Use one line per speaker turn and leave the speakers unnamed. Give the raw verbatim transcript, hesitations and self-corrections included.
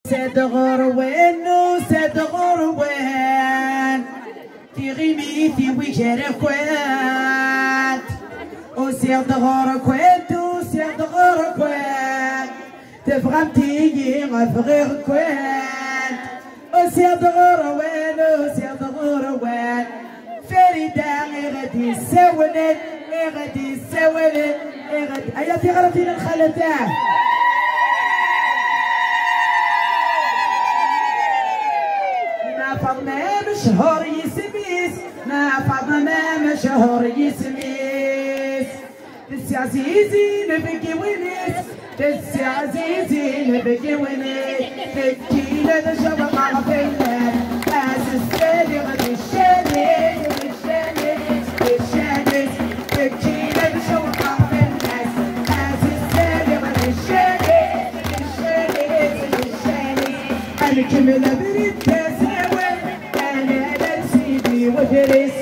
سيد غروان وسيد غروان في غيميتي وجرى خوات وسيد غروان وسيد غروان تفغمتي غفغي خوات وسيد غروان وسيد غروان فريدة غادي ساولت غادي ساولت غادي أيا في غرفتي الخالتاه فاطمة مشهور يسميس ما فاطمة مشهور يسميس دسي عزيزي نبكي ونيس دسي عزيزي نبكي ونيس بكي لنا شباب عرفينا أسس سالي غادي الشاني الشاني الشاني بكي لنا شباب عرفينا أسس سالي غادي الشاني الشاني الشاني أنا كمل بريد وفريس